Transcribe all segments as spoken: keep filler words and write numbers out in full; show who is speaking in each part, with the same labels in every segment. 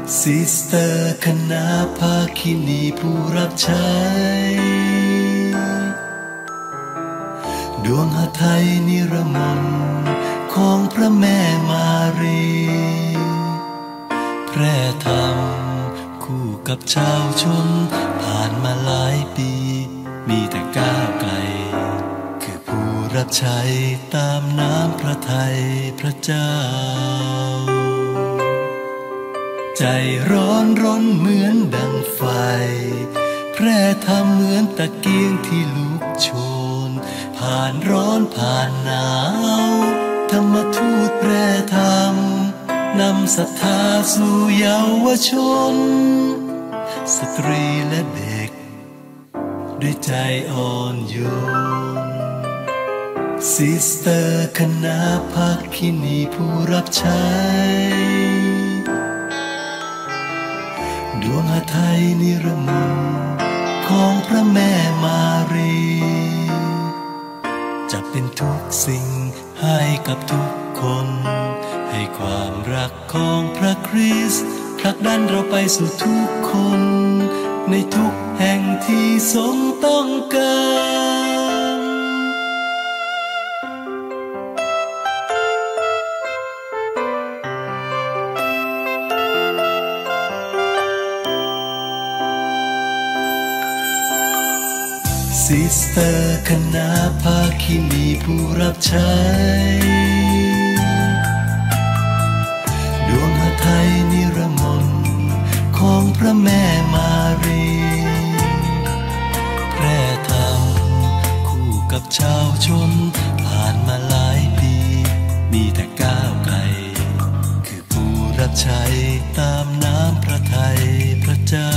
Speaker 1: ซิสเตอร์คณะภาคินีผู้รับใช้ดวงหทัยนิรมนของพระแม่มารีแพร่ธรรมคู่กับชาวชนผ่านมาหลายปีมีแต่ก้าวไกลคือผู้รับใช้ตามน้ำพระทัยพระเจ้าใจร้อนร้อนเหมือนดังไฟแพร่ธรรมเหมือนตะเกียงที่ลุกโชนผ่านร้อนผ่านหนาวธรรมทูตแพร่ธรรมนำศรัทธาสู่เยาวชนสตรีและเด็กด้วยใจอ่อนโยนซิสเตอร์คณะภาคินีผู้รับใช้ดวงหทัยนิรมนของพระแม่มารีจะเป็นทุกสิ่งให้กับทุกคนให้ความรักของพระคริสต์ผลักดันเราไปสู่ทุกคนในทุกแห่งที่ทรงต้องการซิสเตอร์คณะภาคินีผู้รับใช้ดวงหทัยนิรมนของพระแม่มารีแพร่ธรรมคู่กับชาวชนผ่านมาหลายปีมีแต่ก้าวไกลคือผู้รับใช้ตามน้ำพระทัยพระเจ้า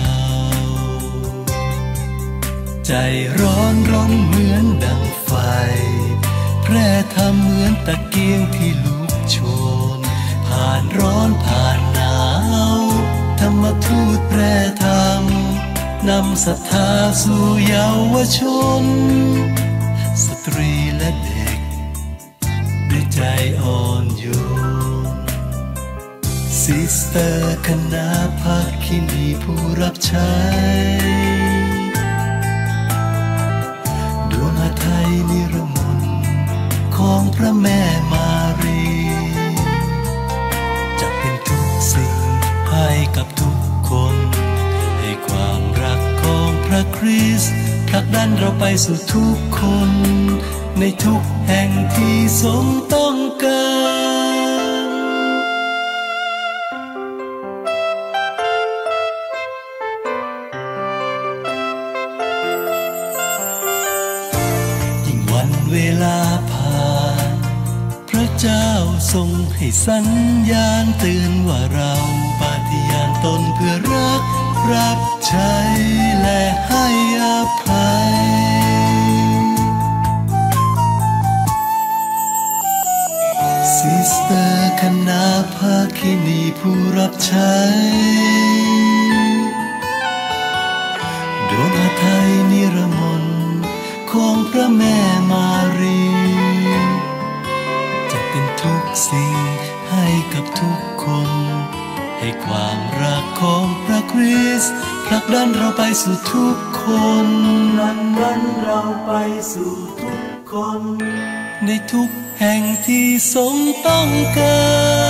Speaker 1: ใจร้อนร้อนเหมือนดังไฟแพร่ธรรมเหมือนตะเกียงที่ลุกโชนผ่านร้อนผ่านหนาวธรรมทูตแพร่ธรรมนำศรัทธาสู่เยาวชนสตรีและเด็กด้วยใจอ่อนโยนซิสเตอร์คณะภาคินีผู้รับใช้ดวงหทัยนิรมนของพระแม่มารีจะเป็นทุกสิ่งให้กับทุกคนให้ความรักของพระคริสต์ผลักดันเราไปสู่ทุกคนในทุกแห่งที่ทรงต้องการยิ่งวันเวลาผ่านพระเจ้าทรงให้สัญญาณเตือนว่าเราปฏิญาณตนเพื่อรักรับใช้และให้อภัยซิสเตอร์คณะภาคินีผู้รับใช้ดวงหทัยนิรมนของพระแม่มารีจะเป็นทุกสิ่งให้กับทุกคนให้ความรักของพระคริสต์ผลักดันเราไปสู่ทุกคนผลักดันเราไปสู่ทุกคนในทุกแห่งที่ทรงต้องการ